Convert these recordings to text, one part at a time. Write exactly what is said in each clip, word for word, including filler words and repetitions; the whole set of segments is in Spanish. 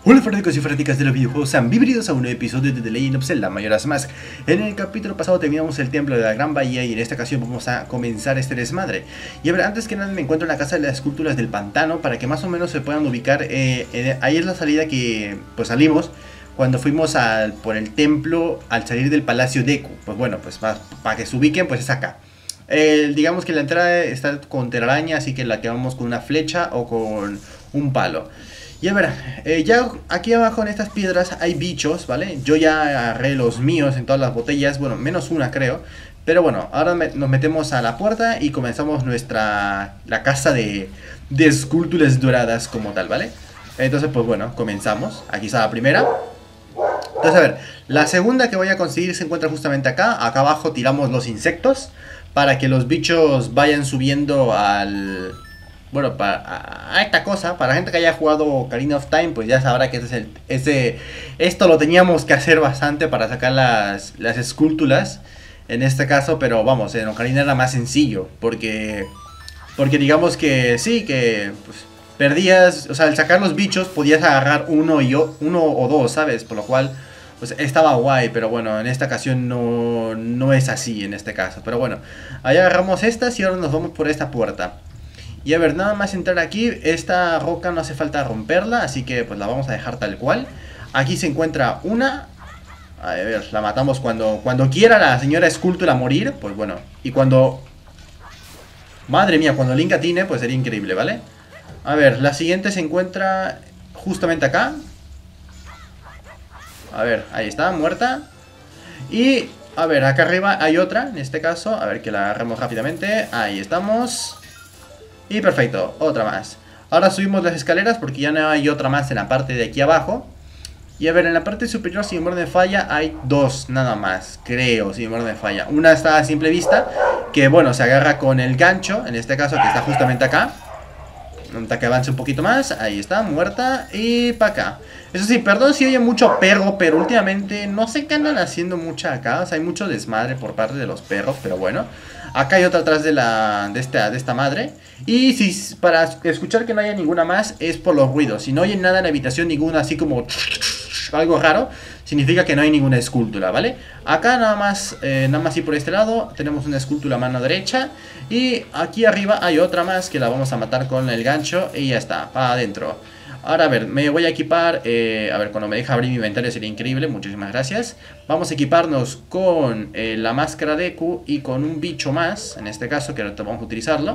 Hola fanáticos y fanáticas de los videojuegos, sean bienvenidos a un nuevo episodio de The Legend of Zelda Majora's Mask. En el capítulo pasado terminamos el templo de la Gran Bahía y en esta ocasión vamos a comenzar este desmadre. Y a ver, antes que nada me encuentro en la casa de las esculturas del pantano para que más o menos se puedan ubicar. Eh, en, ahí es la salida que pues salimos cuando fuimos al, por el templo al salir del Palacio Deku. Pues bueno, pues para, para que se ubiquen pues es acá. Eh, digamos que la entrada está con telaraña, así que la quedamos con una flecha o con un palo. Y a ver, eh, ya aquí abajo en estas piedras hay bichos, ¿vale? Yo ya agarré los míos en todas las botellas, bueno, menos una creo. Pero bueno, ahora me, nos metemos a la puerta y comenzamos nuestra, la casa de, de esculturas doradas como tal, ¿vale? Entonces pues bueno, comenzamos, aquí está la primera. Entonces a ver, la segunda que voy a conseguir se encuentra justamente acá. Acá abajo tiramos los insectos para que los bichos vayan subiendo al... Bueno, para a esta cosa, para la gente que haya jugado Ocarina of Time, pues ya sabrá que ese es el, ese, esto lo teníamos que hacer bastante para sacar las, las esculturas, en este caso, pero vamos, en Ocarina era más sencillo, porque, porque digamos que sí, que pues, perdías, o sea, al sacar los bichos podías agarrar uno, y yo, uno o dos, ¿sabes? Por lo cual, pues estaba guay, pero bueno, en esta ocasión no, no es así en este caso, pero bueno, ahí agarramos estas y ahora nos vamos por esta puerta. Y a ver, nada más entrar aquí, esta roca no hace falta romperla, así que pues la vamos a dejar tal cual. Aquí se encuentra una. A ver, la matamos cuando, cuando quiera la señora escultura morir, pues bueno. Y cuando... Madre mía, cuando Link atine, pues sería increíble, ¿vale? A ver, la siguiente se encuentra justamente acá. A ver, ahí está, muerta. Y, a ver, acá arriba hay otra, en este caso. A ver, que la agarremos rápidamente. Ahí estamos. Y perfecto, otra más. Ahora subimos las escaleras porque ya no hay otra más en la parte de aquí abajo. Y a ver, en la parte superior, si mi memoria me falla, hay dos nada más, creo, si mi memoria me falla. Una está a simple vista, que bueno, se agarra con el gancho, en este caso que está justamente acá. Hasta que avance un poquito más, ahí está, muerta. Y para acá. Eso sí, perdón si oye mucho perro, pero últimamente no sé qué andan haciendo mucho acá. O sea, hay mucho desmadre por parte de los perros, pero bueno. Acá hay otra atrás de, la, de, esta, de esta madre. Y si para escuchar que no haya ninguna más es por los ruidos. Si no oyen nada en la habitación, ninguna así como algo raro, significa que no hay ninguna escultura, ¿vale? Acá nada más, eh, nada más y por este lado tenemos una escultura a mano derecha. Y aquí arriba hay otra más que la vamos a matar con el gancho. Y ya está, para adentro. Ahora a ver, me voy a equipar, eh, a ver, cuando me deja abrir mi inventario sería increíble, muchísimas gracias. Vamos a equiparnos con eh, la máscara Deku y con un bicho más, en este caso, que ahorita vamos a utilizarlo.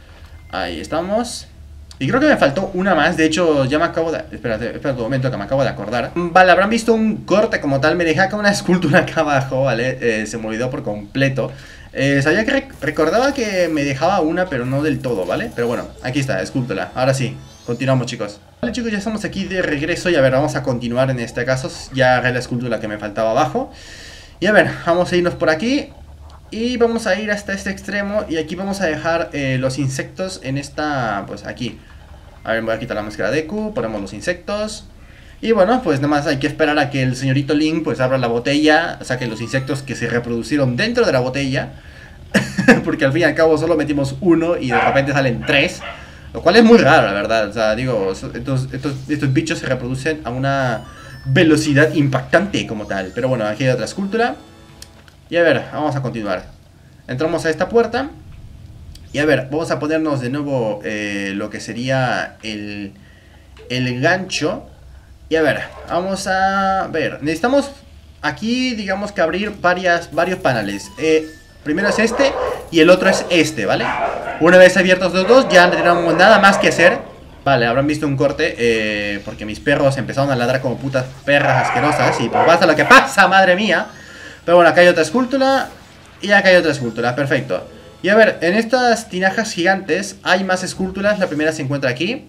Ahí estamos. Y creo que me faltó una más, de hecho ya me acabo de... Espérate, espérate un momento que me acabo de acordar. Vale, habrán visto un corte como tal, me dejé acá una escultura acá abajo, ¿vale? Eh, se me olvidó por completo. Eh, sabía que rec recordaba que me dejaba una, pero no del todo, ¿vale? Pero bueno, aquí está, escultura. Ahora sí, continuamos, chicos. Vale, chicos, ya estamos aquí de regreso y a ver, vamos a continuar en este caso. Ya agarré la escultura que me faltaba abajo. Y a ver, vamos a irnos por aquí. Y vamos a ir hasta este extremo. Y aquí vamos a dejar eh, los insectos en esta, pues aquí. A ver, voy a quitar la máscara de Deku, ponemos los insectos. Y bueno, pues nada más hay que esperar a que el señorito Link pues abra la botella, saque los insectos que se reproducieron dentro de la botella. Porque al fin y al cabo solo metimos uno y de repente salen tres. Lo cual es muy raro, la verdad. O sea, digo, estos, estos, estos bichos se reproducen a una velocidad impactante como tal. Pero bueno, aquí hay otra escultura. Y a ver, vamos a continuar. Entramos a esta puerta. Y a ver, vamos a ponernos de nuevo eh, lo que sería el, el gancho. Y a ver, vamos a ver. Necesitamos aquí, digamos que abrir varias, varios paneles. Eh, primero es este y el otro es este, ¿vale? Una vez abiertos los dos, ya no tenemos nada más que hacer. Vale, habrán visto un corte eh, porque mis perros empezaron a ladrar como putas perras asquerosas. Y pues pasa lo que pasa, madre mía. Pero bueno, acá hay otra escultura. Y acá hay otra escultura, perfecto. Y a ver, en estas tinajas gigantes hay más esculturas. La primera se encuentra aquí.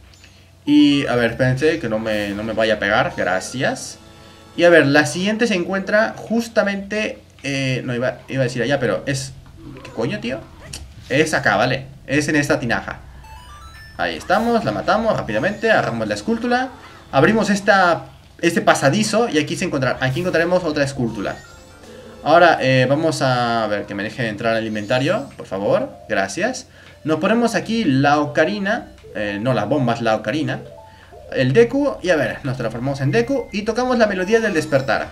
Y a ver, espérense que no me, no me vaya a pegar, gracias. Y a ver, la siguiente se encuentra justamente eh, no, iba, iba a decir allá, pero es... ¿Qué coño, tío? Es acá, ¿vale? Es en esta tinaja. Ahí estamos, la matamos rápidamente. Agarramos la escultura. Abrimos esta, este pasadizo. Y aquí, se encuentra, aquí encontraremos otra escultura. Ahora eh, vamos a ver que me deje entrar al inventario, por favor, gracias. Nos ponemos aquí la ocarina, eh, no la bomba, es la ocarina. el Deku. Y a ver, nos transformamos en Deku y tocamos la melodía del despertar.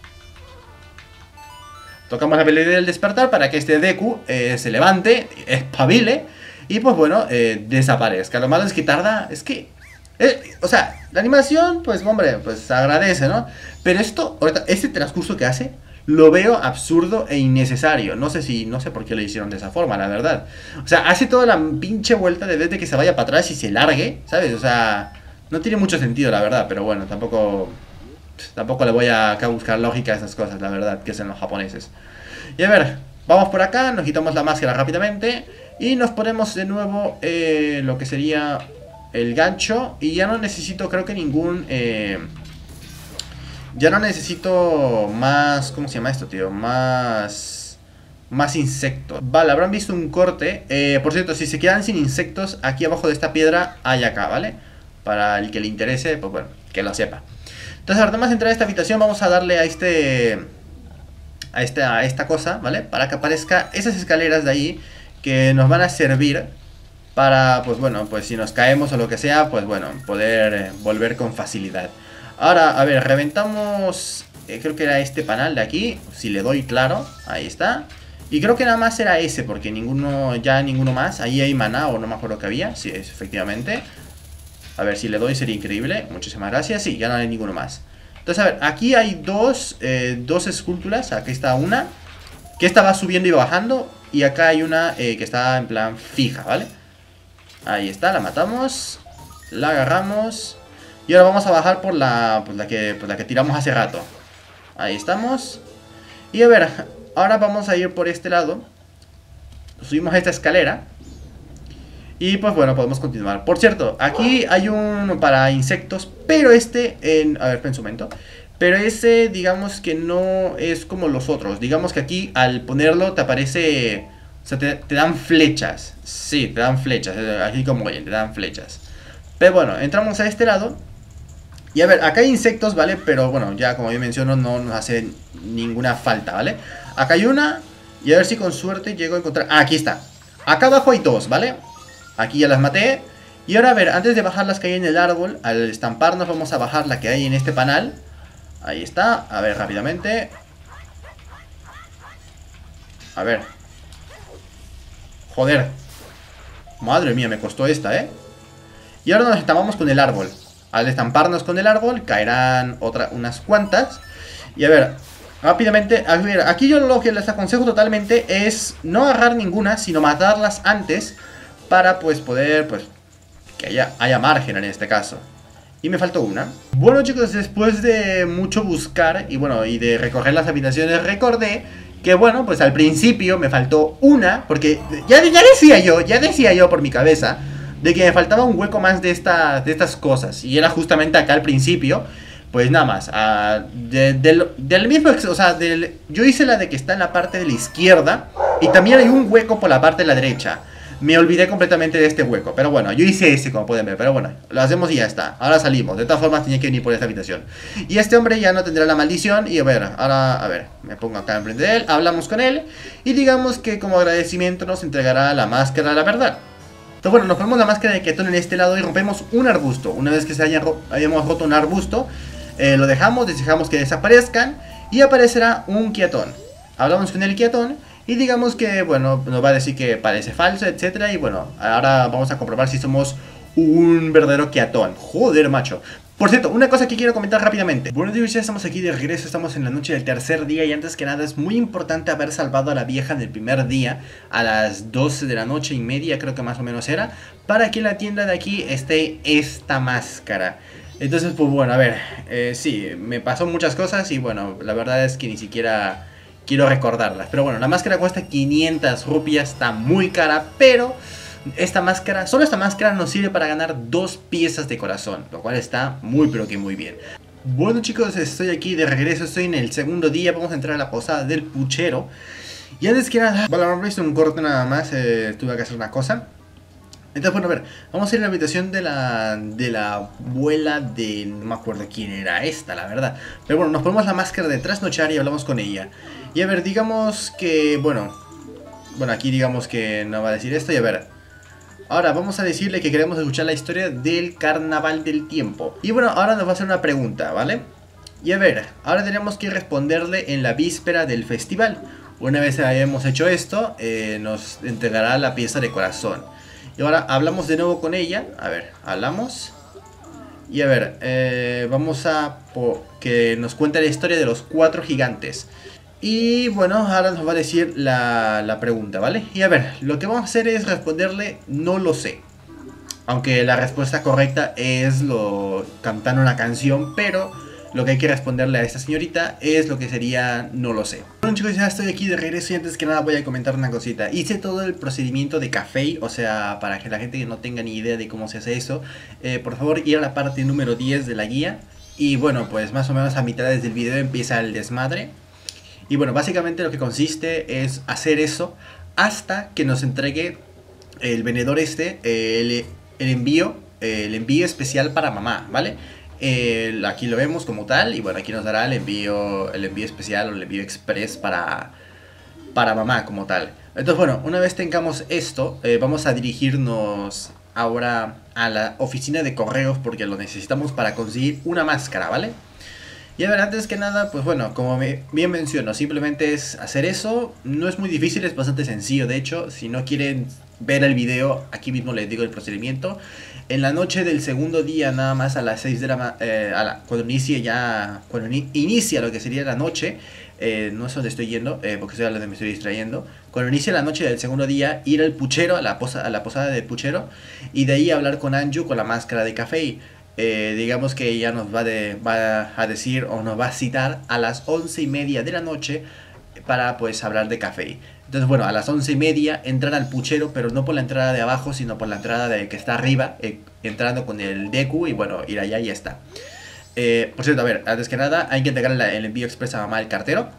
Tocamos la melodía del despertar para que este Deku eh, se levante, espabile y pues bueno, eh, desaparezca. Lo malo es que tarda, es que... Eh, o sea, la animación, pues hombre, pues se agradece, ¿no? Pero esto, ahorita, este transcurso que hace, lo veo absurdo e innecesario. No sé si, no sé por qué lo hicieron de esa forma, la verdad. O sea, hace toda la pinche vuelta de vez de que se vaya para atrás y se largue, ¿sabes? O sea, no tiene mucho sentido, la verdad, pero bueno, tampoco... Tampoco le voy a acá buscar lógica a esas cosas, la verdad, que son los japoneses. Y a ver, vamos por acá, nos quitamos la máscara rápidamente y nos ponemos de nuevo eh, lo que sería el gancho. Y ya no necesito, creo que ningún... Eh, ya no necesito más... ¿Cómo se llama esto, tío? Más... Más insectos. Vale, habrán visto un corte. Eh, por cierto, si se quedan sin insectos, aquí abajo de esta piedra hay acá, ¿vale? Para el que le interese, pues bueno, que lo sepa. Entonces, ahora más de entrar a esta habitación, vamos a darle a este... A esta, a esta cosa, ¿vale? Para que aparezca esas escaleras de ahí que nos van a servir para, pues bueno, pues si nos caemos o lo que sea, pues bueno, poder eh, volver con facilidad. Ahora, a ver, reventamos, eh, creo que era este panel de aquí, si le doy, claro, ahí está. Y creo que nada más era ese, porque ninguno, ya ninguno más, ahí hay maná o no me acuerdo que había, sí, es, efectivamente. A ver, si le doy sería increíble, muchísimas gracias, sí, ya no hay ninguno más. Entonces, a ver, aquí hay dos, eh, dos esculturas, aquí está una, que esta va subiendo y bajando, y acá hay una eh, que está en plan fija, ¿vale? Ahí está, la matamos, la agarramos, y ahora vamos a bajar por la, por la, que, por la que tiramos hace rato. Ahí estamos. Y a ver, ahora vamos a ir por este lado, subimos esta escalera. Y pues bueno, podemos continuar. Por cierto, aquí hay uno para insectos, pero este, en, a ver, espera un momento. Pero ese, digamos que no es como los otros. Digamos que aquí al ponerlo te aparece, o sea, te, te dan flechas. Sí, te dan flechas, aquí como oyen, te dan flechas. Pero bueno, entramos a este lado. Y a ver, acá hay insectos, ¿vale? Pero bueno, ya como yo menciono, no nos hace ninguna falta, ¿vale? Acá hay una, y a ver si con suerte llego a encontrar... Ah, aquí está. Acá abajo hay dos, ¿vale? Aquí ya las maté. Y ahora a ver, antes de bajar las que hay en el árbol, al estamparnos vamos a bajar la que hay en este panel. Ahí está, a ver rápidamente. A ver. Joder. Madre mía, me costó esta, ¿eh? Y ahora nos estampamos con el árbol. Al estamparnos con el árbol caerán otra, unas cuantas. Y a ver, rápidamente, a ver, aquí yo lo que les aconsejo totalmente es no agarrar ninguna, sino matarlas antes. Para pues poder, pues, que haya, haya margen en este caso. Y me faltó una. Bueno chicos, después de mucho buscar y bueno, y de recorrer las habitaciones, recordé que bueno, pues al principio me faltó una. Porque ya, ya decía yo, ya decía yo por mi cabeza de que me faltaba un hueco más de, esta, de estas cosas. Y era justamente acá al principio. Pues nada más, uh, de, del, del mismo, o sea, del, yo hice la de que está en la parte de la izquierda. Y también hay un hueco por la parte de la derecha. Me olvidé completamente de este hueco, pero bueno, yo hice ese como pueden ver, pero bueno, lo hacemos y ya está. Ahora salimos, de todas formas tenía que venir por esta habitación. Y este hombre ya no tendrá la maldición. Y a ver, ahora, a ver, me pongo acá enfrente de él, hablamos con él. Y digamos que como agradecimiento nos entregará la máscara de la verdad. Entonces bueno, nos ponemos la máscara de Kiaton en este lado y rompemos un arbusto. Una vez que se haya ro hayamos roto un arbusto, eh, lo dejamos, dejamos que desaparezcan. Y aparecerá un Kiaton. Hablamos con el Kiaton. Y digamos que, bueno, nos va a decir que parece falso, etcétera. Y bueno, ahora vamos a comprobar si somos un verdadero Kiaton. Joder, macho. Por cierto, una cosa que quiero comentar rápidamente. Bueno, digo, ya estamos aquí de regreso, estamos en la noche del tercer día. Y antes que nada, es muy importante haber salvado a la vieja del primer día a las doce de la noche y media, creo que más o menos era, para que en la tienda de aquí esté esta máscara. Entonces, pues bueno, a ver, eh, sí, me pasó muchas cosas y bueno, la verdad es que ni siquiera... quiero recordarlas, pero bueno, la máscara cuesta quinientas rupias, está muy cara, pero esta máscara, solo esta máscara nos sirve para ganar dos piezas de corazón, lo cual está muy pero que muy bien. Bueno chicos, estoy aquí de regreso, estoy en el segundo día, vamos a entrar a la posada del puchero. Y antes que nada, bueno, me he visto un corte nada más, eh, tuve que hacer una cosa. Entonces, bueno, a ver, vamos a ir a la habitación de la, de la abuela de... no me acuerdo quién era esta, la verdad. Pero bueno, nos ponemos la máscara de trasnochar y hablamos con ella. Y a ver, digamos que, bueno... Bueno, aquí digamos que no va a decir esto y a ver... Ahora vamos a decirle que queremos escuchar la historia del Carnaval del Tiempo. Y bueno, ahora nos va a hacer una pregunta, ¿vale? Y a ver, ahora tenemos que responderle en la víspera del festival. Una vez hayamos hecho esto, eh, nos entregará la pieza de corazón. Y ahora hablamos de nuevo con ella. A ver, hablamos. Y a ver, eh, vamos a que nos cuente la historia de los cuatro gigantes. Y bueno, ahora nos va a decir la, la pregunta, ¿vale? Y a ver, lo que vamos a hacer es responderle no lo sé. Aunque la respuesta correcta es lo cantando una canción, pero lo que hay que responderle a esta señorita es lo que sería no lo sé. Bueno chicos, ya estoy aquí de regreso y antes que nada voy a comentar una cosita. Hice todo el procedimiento de café, o sea, para que la gente que no tenga ni idea de cómo se hace eso, eh, por favor ir a la parte número diez de la guía. Y bueno, pues más o menos a mitades del video empieza el desmadre. Y bueno, básicamente lo que consiste es hacer eso hasta que nos entregue el vendedor este, el, el envío, el envío especial para mamá, ¿vale? El, aquí lo vemos como tal y bueno, aquí nos dará el envío, el envío especial o el envío express para, para mamá como tal. Entonces bueno, una vez tengamos esto, eh, vamos a dirigirnos ahora a la oficina de correos porque lo necesitamos para conseguir una máscara, ¿vale? Y a ver, antes que nada, pues bueno, como me, bien menciono, simplemente es hacer eso. No es muy difícil, es bastante sencillo. De hecho, si no quieren ver el video, aquí mismo les digo el procedimiento. En la noche del segundo día, nada más a las seis de la eh, a la, cuando inicie ya, cuando in, inicia lo que sería la noche, eh, no sé dónde estoy yendo, eh, porque estoy hablando, me estoy distrayendo. Cuando inicie la noche del segundo día, ir al puchero, a la, posa, a la posada del puchero, y de ahí hablar con Anju con la máscara de café. Eh, digamos que ella nos va, de, va a decir o nos va a citar a las once y media de la noche para pues hablar de café. Entonces bueno, a las once y media entrar al puchero, pero no por la entrada de abajo, sino por la entrada de que está arriba, eh, entrando con el Deku y bueno, ir allá y ya está. Eh, por cierto, a ver, antes que nada hay que entregar el envío express a mamá al cartero.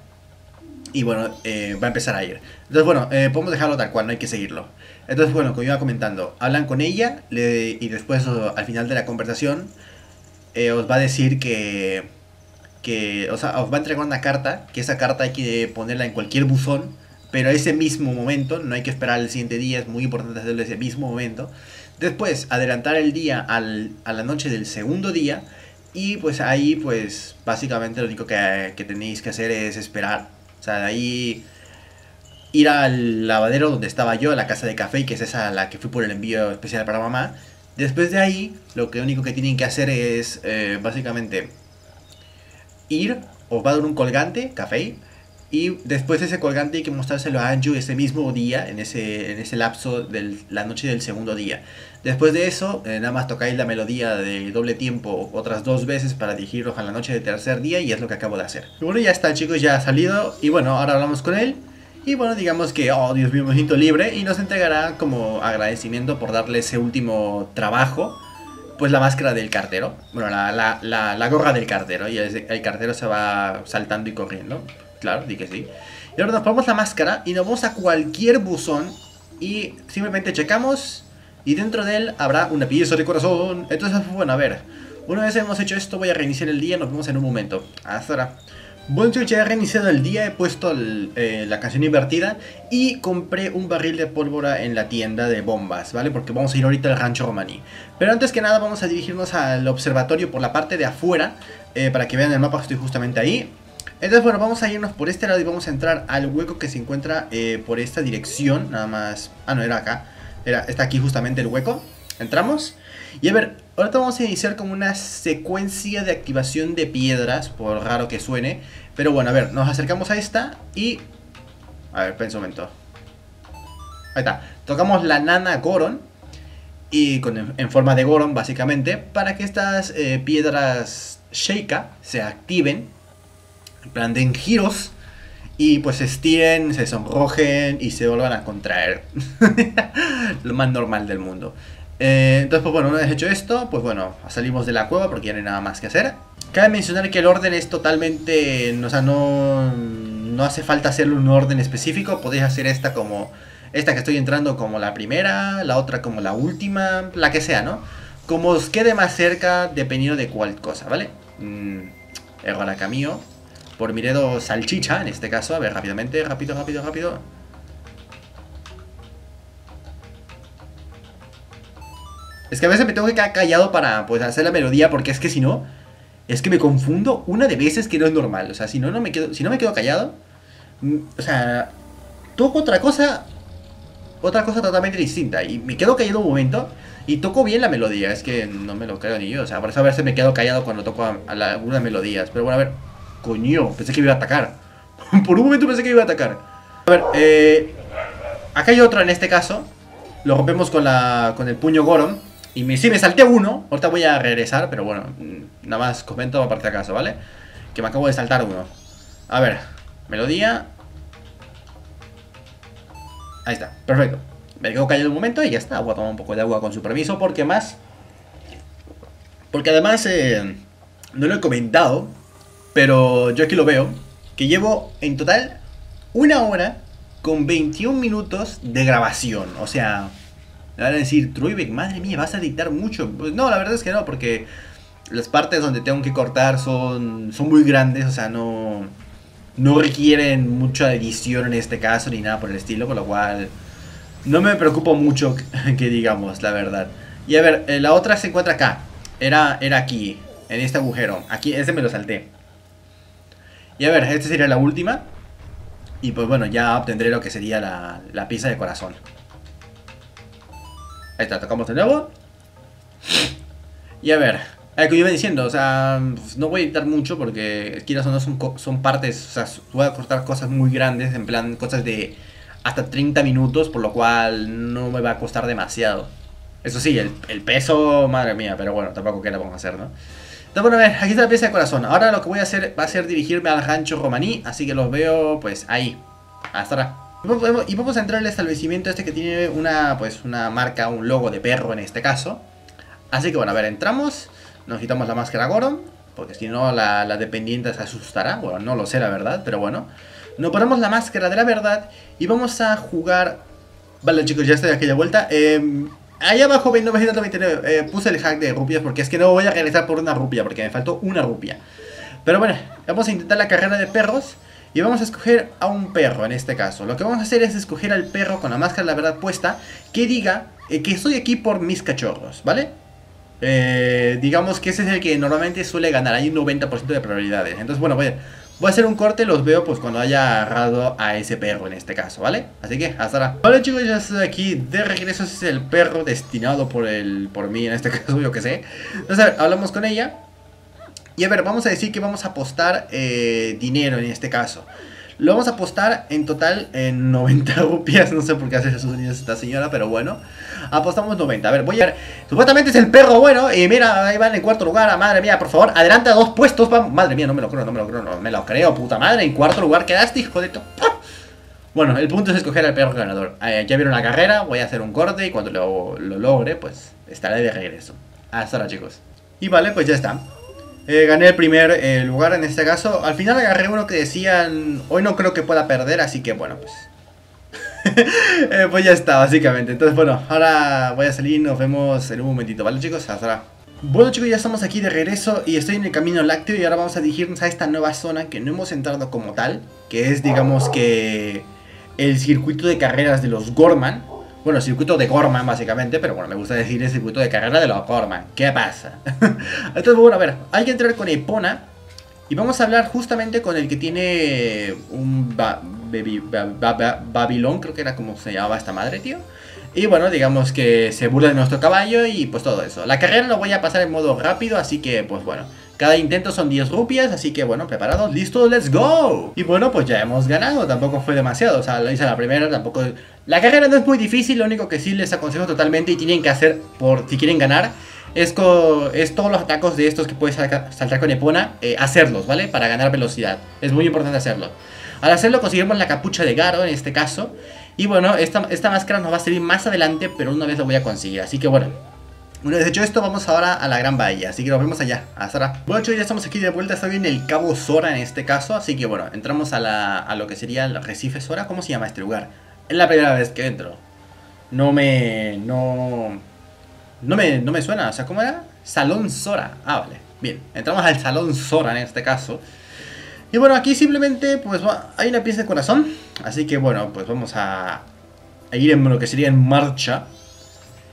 Y bueno, eh, va a empezar a ir. Entonces bueno, eh, podemos dejarlo tal cual, no hay que seguirlo. Entonces bueno, como iba comentando, hablan con ella le, y después o, al final de la conversación eh, os va a decir que, que, o sea, os va a entregar una carta, que esa carta hay que ponerla en cualquier buzón, pero ese mismo momento, no hay que esperar el siguiente día, es muy importante hacerlo ese mismo momento. Después, adelantar el día al, a la noche del segundo día y pues ahí pues básicamente lo único que, que tenéis que hacer es esperar. O sea, de ahí ir al lavadero donde estaba yo, a la casa de café, que es esa a la que fui por el envío especial para mamá. Después de ahí, lo que único que tienen que hacer es eh, básicamente ir, os va a dar un colgante, café, y después de ese colgante hay que mostrárselo a Anju ese mismo día, en ese, en ese lapso de la noche del segundo día. Después de eso, eh, nada más tocáis la melodía de doble tiempo otras dos veces para dirigirlos a la noche del tercer día y es lo que acabo de hacer. Y bueno, ya está chicos, ya ha salido y bueno, ahora hablamos con él. Y bueno, digamos que, oh Dios mío, me siento libre y nos entregará como agradecimiento por darle ese último trabajo, pues la máscara del cartero, bueno, la, la, la, la gorra del cartero, y el, el cartero se va saltando y corriendo, claro, di que sí. Y ahora nos ponemos la máscara y nos vamos a cualquier buzón y simplemente checamos y dentro de él habrá una pieza de corazón. Entonces, bueno, a ver, una vez hemos hecho esto voy a reiniciar el día, nos vemos en un momento. Hasta ahora. Bueno chicos, ya he reiniciado el día, he puesto el, eh, la canción invertida y compré un barril de pólvora en la tienda de bombas, ¿vale? Porque vamos a ir ahorita al rancho romaní. Pero antes que nada vamos a dirigirnos al observatorio por la parte de afuera, eh, para que vean el mapa que estoy justamente ahí. Entonces bueno, vamos a irnos por este lado y vamos a entrar al hueco que se encuentra eh, por esta dirección, nada más... Ah, no, era acá, era, está aquí justamente el hueco. Entramos y a ver, ahorita vamos a iniciar como una secuencia de activación de piedras, por raro que suene. Pero bueno, a ver, nos acercamos a esta y... A ver, espera un momento. Ahí está, tocamos la nana Goron y con, en forma de Goron básicamente, para que estas eh, piedras Sheikah se activen, en plan den giros y pues se estiren, se sonrojen y se vuelvan a contraer. Lo más normal del mundo. Eh, entonces pues bueno, una vez hecho esto, pues bueno, salimos de la cueva porque ya no hay nada más que hacer. Cabe mencionar que el orden es totalmente, o sea, no, no hace falta hacerlo en un orden específico. Podéis hacer esta como, esta que estoy entrando como la primera, la otra como la última, la que sea, ¿no? Como os quede más cerca dependiendo de cuál cosa, ¿vale? Mm, error acá mío, por mi dedo salchicha en este caso. A ver, rápidamente, rápido, rápido, rápido. Es que a veces me tengo que quedar callado para pues hacer la melodía, porque es que si no, es que me confundo una de veces que no es normal. O sea, si no, no me quedo, si no me quedo callado, o sea, toco otra cosa, otra cosa totalmente distinta. Y me quedo callado un momento y toco bien la melodía. Es que no me lo creo ni yo. O sea, por eso a veces me quedo callado cuando toco a, a la, algunas melodías. Pero bueno, a ver, coño, pensé que me iba a atacar. Por un momento pensé que me iba a atacar. A ver, eh, acá hay otro en este caso. Lo rompemos con, la, con el puño Goron. Y me, sí, me salté uno. Ahorita voy a regresar, pero bueno, nada más comento aparte de acaso, ¿vale? Que me acabo de saltar uno. A ver, melodía. Ahí está, perfecto. Me quedo callado un momento y ya está. Voy a tomar un poco de agua con su permiso, porque más... Porque además, eh, no lo he comentado, pero yo aquí lo veo, que llevo en total una hora con veintiún minutos de grabación. O sea... Me van a decir, Truibeck, madre mía, vas a editar mucho. Pues no, la verdad es que no, porque las partes donde tengo que cortar son, son muy grandes, o sea, no, no requieren mucha edición en este caso, ni nada por el estilo, por lo cual no me preocupo mucho que, que digamos, la verdad. Y a ver, la otra se encuentra acá, era, era aquí, en este agujero, aquí, ese me lo salté. Y a ver, esta sería la última, y pues bueno, ya obtendré lo que sería la, la pieza de corazón. Ahí está, tocamos de nuevo. Y a ver, como iba diciendo, o sea, no voy a editar mucho porque quieras o no son, son partes, o sea, voy a cortar cosas muy grandes, en plan cosas de hasta treinta minutos, por lo cual no me va a costar demasiado. Eso sí, el, el peso, madre mía, pero bueno, tampoco qué le vamos a hacer, ¿no? Entonces, bueno, a ver, aquí está la pieza de corazón. Ahora lo que voy a hacer va a ser dirigirme al rancho romaní, así que los veo, pues, ahí. Hasta ahora. Y vamos a entrar al establecimiento este que tiene una, pues, una marca, un logo de perro en este caso. Así que bueno, a ver, entramos, nos quitamos la máscara Goron, porque si no la, la dependiente se asustará. Bueno, no lo sé la verdad, pero bueno. Nos ponemos la máscara de la verdad y vamos a jugar... Vale chicos, ya estoy aquí de vuelta. Eh, ahí abajo, novecientos noventa y nueve, eh, puse el hack de rupias porque es que no voy a regresar por una rupia, porque me faltó una rupia. Pero bueno, vamos a intentar la carrera de perros. Y vamos a escoger a un perro en este caso. Lo que vamos a hacer es escoger al perro con la máscara de la verdad puesta, que diga eh, que estoy aquí por mis cachorros, ¿vale? Eh, digamos que ese es el que normalmente suele ganar. Hay un noventa por ciento de probabilidades. Entonces bueno, voy a, voy a hacer un corte. Los veo pues cuando haya agarrado a ese perro en este caso, ¿vale? Así que hasta ahora. Vale chicos, ya estoy aquí de regreso. Ese es el perro destinado por, el, por mí en este caso, yo que sé. Entonces a ver, hablamos con ella. Y a ver, vamos a decir que vamos a apostar eh, dinero en este caso. Lo vamos a apostar en total en noventa rupias. No sé por qué hace esos sonidos esta señora, pero bueno. Apostamos noventa. A ver, voy a ver. Supuestamente es el perro bueno. Y mira, ahí van en cuarto lugar. Madre mía, por favor, adelanta dos puestos. Vamos. Madre mía, no me lo creo, no me lo creo, no me lo creo, puta madre. En cuarto lugar quedaste, hijo de tu... Bueno, el punto es escoger al perro ganador. eh, Ya vieron la carrera, voy a hacer un corte. Y cuando lo, lo logre, pues estaré de regreso. Hasta ahora chicos. Y vale, pues ya está. Eh, gané el primer eh, lugar en este caso. Al final agarré uno que decían, hoy no creo que pueda perder, así que bueno, pues eh, pues ya está, básicamente. Entonces bueno, ahora voy a salir, nos vemos en un momentito, ¿vale chicos? Hasta ahora. Bueno chicos, ya estamos aquí de regreso y estoy en el camino lácteo. Y ahora vamos a dirigirnos a esta nueva zona que no hemos entrado como tal, que es digamos que el circuito de carreras de los Gorman. Bueno, circuito de Gorman básicamente, pero bueno, me gusta decir el circuito de carrera de los Gorman. ¿Qué pasa? Entonces, bueno, a ver, hay que entrar con Epona. Y vamos a hablar justamente con el que tiene un ba baby, ba ba ba Babilón, creo que era como se llamaba esta madre, tío. Y bueno, digamos que se burla de nuestro caballo y pues todo eso. La carrera lo voy a pasar en modo rápido, así que pues bueno. Cada intento son diez rupias, así que bueno, preparados, listos, let's go. Y bueno, pues ya hemos ganado, tampoco fue demasiado, o sea, lo hice la primera, tampoco... La carrera no es muy difícil, lo único que sí les aconsejo totalmente y tienen que hacer, por si quieren ganar, es, es todos los atacos de estos que puedes saltar con Epona, eh, hacerlos, ¿vale? Para ganar velocidad, es muy importante hacerlo. Al hacerlo conseguimos la capucha de Garo en este caso. Y bueno, esta, esta máscara nos va a servir más adelante, pero una vez lo voy a conseguir, así que bueno. Una vez hecho esto, vamos ahora a la Gran Bahía, así que nos vemos allá. Hasta ahora. Bueno chicos, ya estamos aquí de vuelta, estoy en el Cabo Sora en este caso, así que bueno, entramos a, la, a lo que sería el Recife Sora. ¿Cómo se llama este lugar? Es la primera vez que entro. No me... no... No me, no me suena, o sea, ¿cómo era? Salón Sora. Ah, vale, bien, entramos al Salón Sora en este caso. Y bueno, aquí simplemente, pues hay una pieza de corazón. Así que bueno, pues vamos a, a ir en lo que sería en marcha.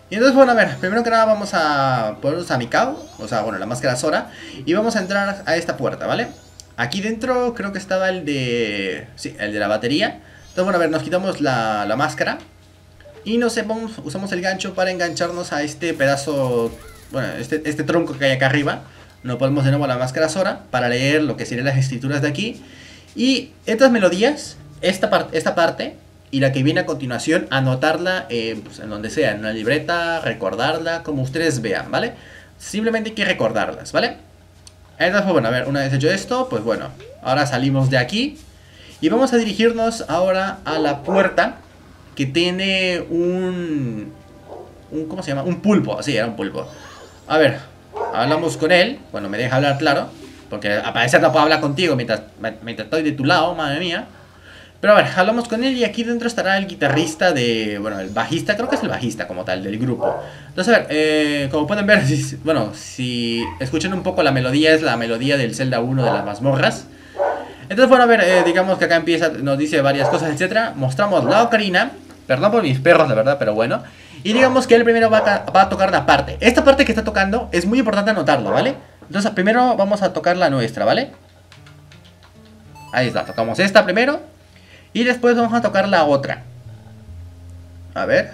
Y entonces, bueno, a ver, primero que nada vamos a ponernos a Mikao, o sea, bueno, la máscara Sora, y vamos a entrar a esta puerta, ¿vale? Aquí dentro creo que estaba el de... sí, el de la batería. Entonces, bueno, a ver, nos quitamos la, la máscara y nos vamos, usamos el gancho para engancharnos a este pedazo, bueno, este, este tronco que hay acá arriba. Nos ponemos de nuevo la máscara Sora para leer lo que serían las escrituras de aquí. Y estas melodías, esta, par esta parte y la que viene a continuación, anotarla eh, pues en donde sea, en una libreta, recordarla, como ustedes vean, ¿vale? Simplemente hay que recordarlas, ¿vale? Entonces, pues bueno, a ver, una vez hecho esto, pues bueno, ahora salimos de aquí y vamos a dirigirnos ahora a la puerta que tiene un... un ¿cómo se llama? Un pulpo, sí, era un pulpo. A ver, hablamos con él, bueno, me deja hablar, claro, porque a parecer no puedo hablar contigo mientras, mientras estoy de tu lado, madre mía. Pero a ver, hablamos con él y aquí dentro estará el guitarrista de... bueno, el bajista, creo que es el bajista como tal, del grupo. Entonces, a ver, eh, como pueden ver, si, bueno, si escuchan un poco la melodía, es la melodía del Zelda uno de las mazmorras. Entonces, bueno, a ver, eh, digamos que acá empieza, nos dice varias cosas, etcétera. Mostramos la ocarina, perdón por mis perros, la verdad, pero bueno. Y digamos que él primero va a, va a tocar la parte. Esta parte que está tocando es muy importante anotarlo, ¿vale? Entonces, primero vamos a tocar la nuestra, ¿vale? Ahí está, tocamos esta primero. Y después vamos a tocar la otra. A ver.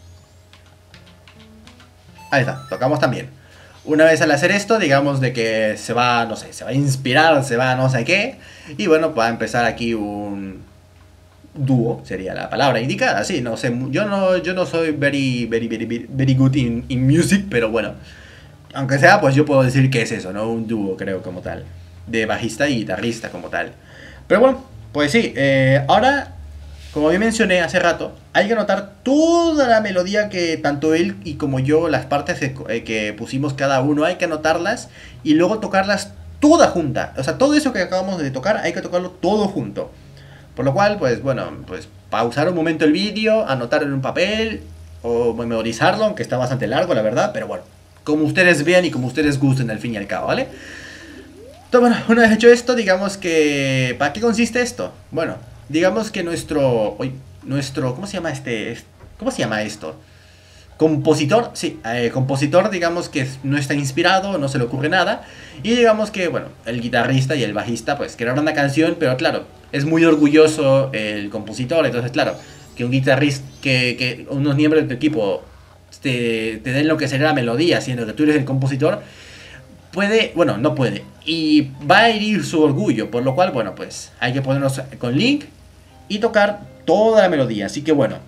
Ahí está, tocamos también. Una vez al hacer esto, digamos de que se va, no sé, se va a inspirar, se va a no sé qué. Y bueno, va a empezar aquí un dúo, sería la palabra indicada. Sí, no sé, yo no, yo no soy very, very, very, very good in, in music, pero bueno. Aunque sea, pues yo puedo decir que es eso, ¿no? Un dúo, creo, como tal. De bajista y guitarrista, como tal. Pero bueno. Pues sí, eh, ahora, como bien mencioné hace rato, hay que anotar toda la melodía que tanto él y como yo, las partes que, eh, que pusimos cada uno, hay que anotarlas y luego tocarlas toda junta. O sea, todo eso que acabamos de tocar, hay que tocarlo todo junto. Por lo cual, pues bueno, pues pausar un momento el vídeo, anotarlo en un papel o memorizarlo, aunque está bastante largo, la verdad, pero bueno, como ustedes vean y como ustedes gusten al fin y al cabo, ¿vale? Entonces, bueno, una vez hecho esto, digamos que... ¿para qué consiste esto? Bueno, digamos que nuestro... Uy, nuestro... ¿Cómo se llama este? ¿Cómo se llama esto? Compositor, sí, eh, compositor, digamos que no está inspirado, no se le ocurre nada. Y digamos que, bueno, el guitarrista y el bajista, pues, crearon una canción, pero claro, es muy orgulloso el compositor. Entonces, claro, que un guitarrista, que, que unos miembros de tu equipo te, te den lo que sería la melodía, siendo que tú eres el compositor... puede, bueno, no puede, y va a herir su orgullo, por lo cual, bueno, pues hay que ponernos con Link y tocar toda la melodía, así que bueno.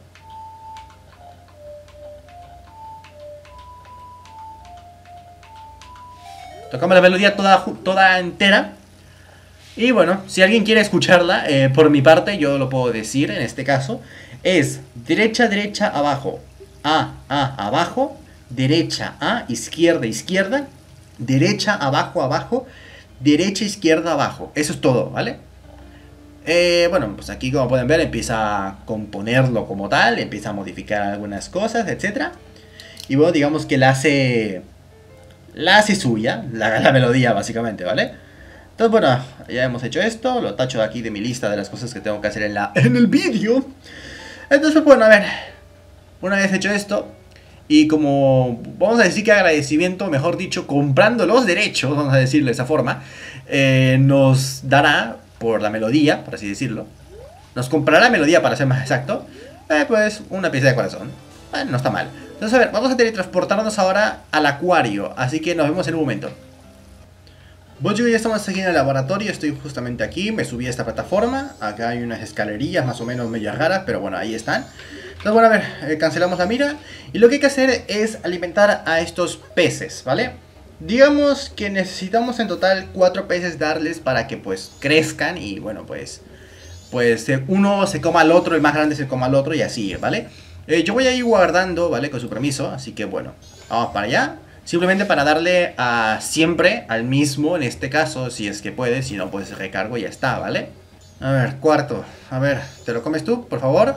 Tocamos la melodía toda, toda entera. Y bueno, si alguien quiere escucharla, eh, por mi parte, yo lo puedo decir en este caso. Es derecha, derecha, abajo, A, A, abajo, derecha, A, izquierda, izquierda, derecha, abajo, abajo, derecha, izquierda, abajo. Eso es todo, ¿vale? Eh, bueno, pues aquí como pueden ver empieza a componerlo como tal, empieza a modificar algunas cosas, etcétera. Y bueno, digamos que la hace, la hace suya, la, la melodía básicamente, ¿vale? Entonces bueno, ya hemos hecho esto, lo tacho de aquí de mi lista de las cosas que tengo que hacer en, la, en el vídeo. Entonces bueno, a ver, una vez hecho esto... y como, vamos a decir que agradecimiento, mejor dicho, comprando los derechos, vamos a decirlo de esa forma, eh, nos dará, por la melodía, por así decirlo, nos comprará la melodía, para ser más exacto, eh, pues una pieza de corazón. Bueno, no está mal. Entonces, a ver, vamos a teletransportarnos ahora al acuario, así que nos vemos en un momento. Bueno chicos, ya estamos aquí en el laboratorio, estoy justamente aquí, me subí a esta plataforma, acá hay unas escalerillas más o menos medio raras, pero bueno, ahí están. Entonces bueno, a ver, eh, cancelamos la mira y lo que hay que hacer es alimentar a estos peces, ¿vale? Digamos que necesitamos en total cuatro peces darles para que pues crezcan y bueno pues, pues eh, uno se coma al otro, el más grande se coma al otro y así, ¿vale? Eh, yo voy a ir guardando, ¿vale? Con su permiso, así que bueno, vamos para allá. Simplemente para darle a siempre al mismo, en este caso, si es que puedes, si no pues recargo y ya está, ¿vale? A ver, cuarto, a ver, ¿te lo comes tú, por favor?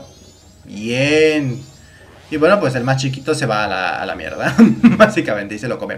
Bien. Y bueno, pues el más chiquito se va a la, a la mierda, básicamente, y se lo come.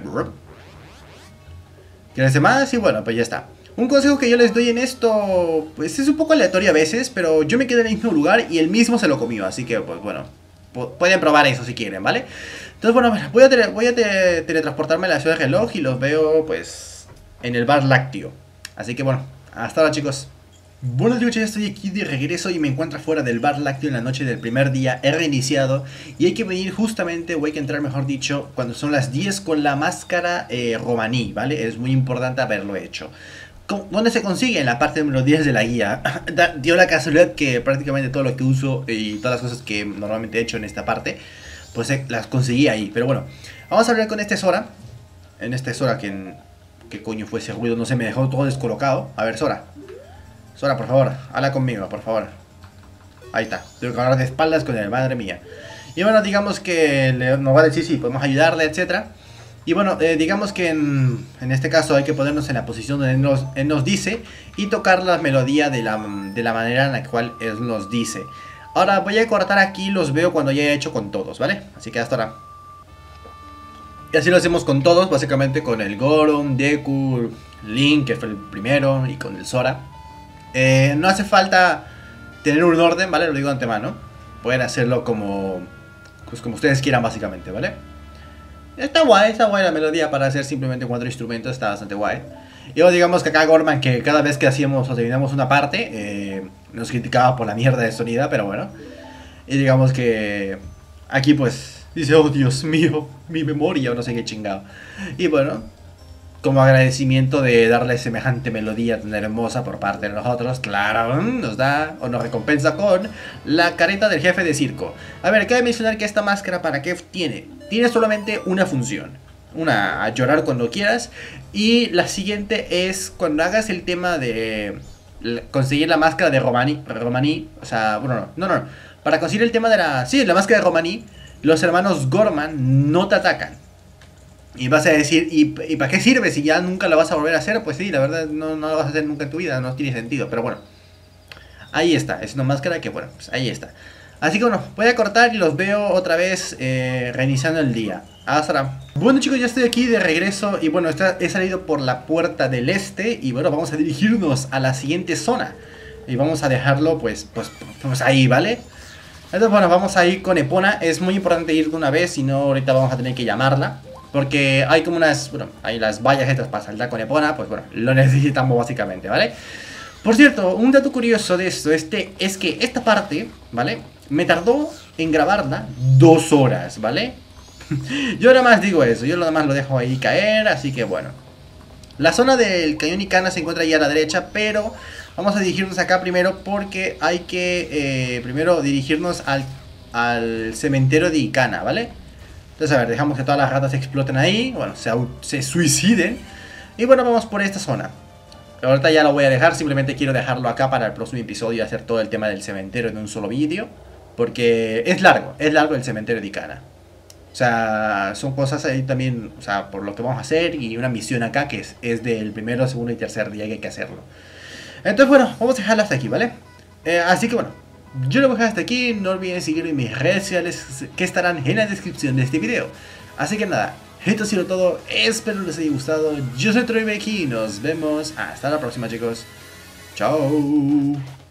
¿Quieres más? Y bueno, pues ya está. Un consejo que yo les doy en esto, pues es un poco aleatorio a veces, pero yo me quedé en el mismo lugar y el mismo se lo comió, así que pues bueno, pueden probar eso si quieren, ¿vale? Entonces, bueno, voy a, tele, voy a tele, teletransportarme a la ciudad de reloj y los veo, pues, en el bar lácteo. Así que, bueno, hasta ahora, chicos. Bueno, chicos, ya estoy aquí de regreso y me encuentro fuera del bar lácteo en la noche del primer día. He reiniciado y hay que venir justamente, o hay que entrar, mejor dicho, cuando son las diez con la máscara eh, romaní, ¿vale? Es muy importante haberlo hecho. ¿Dónde se consigue? En la parte número diez de la guía. Dio la casualidad que prácticamente todo lo que uso y todas las cosas que normalmente he hecho en esta parte, pues eh, las conseguí ahí. Pero bueno, vamos a hablar con este Sora. En este Sora, que ¿qué coño fue ese ruido? No sé, me dejó todo descolocado. A ver, Sora. Sora, por favor, habla conmigo, por favor. Ahí está, tengo que hablar de espaldas con él, madre mía. Y bueno, digamos que le, nos va a decir si podemos ayudarle, etcétera. Y bueno, eh, digamos que en, en este caso hay que ponernos en la posición donde él nos, él nos dice y tocar la melodía de la, de la manera en la cual él nos dice. Ahora voy a cortar aquí, los veo cuando ya he hecho con todos, ¿vale? Así que hasta ahora. Y así lo hacemos con todos, básicamente con el Goron, Deku, Link, que fue el primero, y con el Sora. Eh, no hace falta tener un orden, ¿vale? Lo digo de antemano. Pueden hacerlo como, pues como ustedes quieran, básicamente, ¿vale? Está guay, está guay la melodía para hacer simplemente cuatro instrumentos, está bastante guay. Y luego digamos que acá Gorman, que cada vez que hacíamos o terminamos una parte, eh, nos criticaba por la mierda de sonido, pero bueno. Y digamos que aquí pues dice, oh Dios mío, mi memoria o no sé qué chingado. Y bueno, como agradecimiento de darle semejante melodía tan hermosa por parte de nosotros, claro, nos da o nos recompensa con la careta del jefe de circo. A ver, cabe mencionar que esta máscara, ¿para qué tiene? Tiene solamente una función. Una, a llorar cuando quieras. Y la siguiente es cuando hagas el tema de conseguir la máscara de Romaní. Romaní, o sea, bueno, no, no, no. Para conseguir el tema de la... Sí, la máscara de Romaní, los hermanos Gorman no te atacan. Y vas a decir, ¿y, ¿y para qué sirve si ya nunca lo vas a volver a hacer? Pues sí, la verdad no, no lo vas a hacer nunca en tu vida, no tiene sentido, pero bueno. Ahí está, es una máscara que bueno, pues ahí está. Así que bueno, voy a cortar y los veo otra vez eh, reiniciando el día. Hasta ahora. Bueno chicos, ya estoy aquí de regreso y bueno, he salido por la puerta del este y bueno, vamos a dirigirnos a la siguiente zona. Y vamos a dejarlo pues, pues, pues ahí, ¿vale? Entonces bueno, vamos a ir con Epona, es muy importante ir de una vez, si no ahorita vamos a tener que llamarla. Porque hay como unas, bueno, hay las vallas estas para saltar con Epona, pues bueno, lo necesitamos básicamente, ¿vale? Por cierto, un dato curioso de esto este, es que esta parte, ¿vale? Me tardó en grabarla dos horas, ¿vale? Yo nada más digo eso, yo nada más lo dejo ahí caer, así que bueno. La zona del cañón Ikana se encuentra ahí a la derecha, pero vamos a dirigirnos acá primero porque hay que eh, primero dirigirnos al, al cementerio de Ikana, ¿vale? Entonces, a ver, dejamos que todas las ratas exploten ahí. Bueno, se, se suiciden. Y bueno, vamos por esta zona. Ahorita ya lo voy a dejar. Simplemente quiero dejarlo acá para el próximo episodio y hacer todo el tema del cementerio en un solo vídeo. Porque es largo. Es largo el cementerio de Ikana. O sea, son cosas ahí también, o sea, por lo que vamos a hacer. Y una misión acá que es, es del primero, segundo y tercer día que hay que hacerlo. Entonces, bueno, vamos a dejarlo hasta aquí, ¿vale? Eh, así que bueno. Yo lo voy a dejar hasta aquí, no olviden seguirme en mis redes sociales que estarán en la descripción de este video. Así que nada, esto ha sido todo, espero les haya gustado, yo soy Troy Becky y nos vemos hasta la próxima chicos, chao.